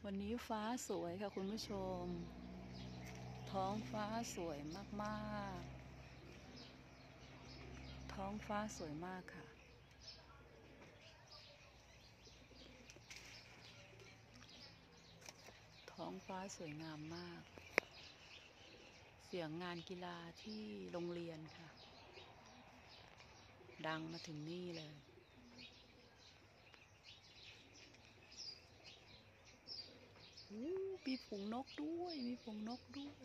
วันนี้ฟ้าสวยค่ะคุณผู้ชมท้องฟ้าสวยมากๆท้องฟ้าสวยมากค่ะท้องฟ้าสวยงามมากเสียงงานกีฬาที่โรงเรียนค่ะดังมาถึงนี่เลยมีฝูงนกด้วยมีฝูงนกด้วย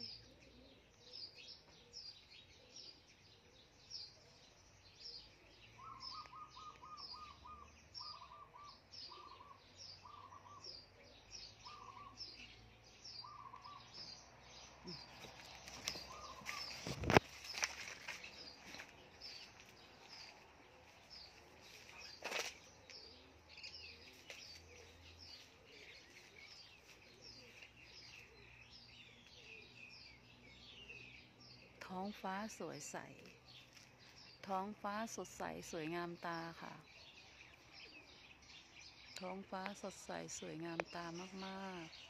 ท้องฟ้าสวยใสท้องฟ้าสดใสสวยงามตาค่ะท้องฟ้าสดใสสวยงามตามากๆ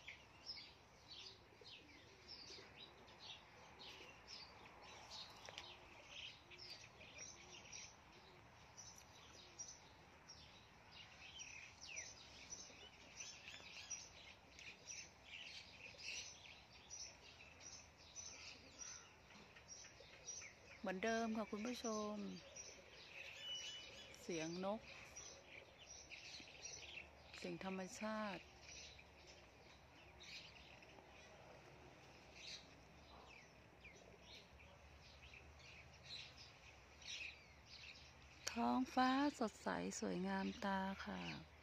เหมือนเดิมค่ะคุณผู้ชมเสียงนกเสียงธรรมชาติท้องฟ้าสดใสสวยงามตาค่ะ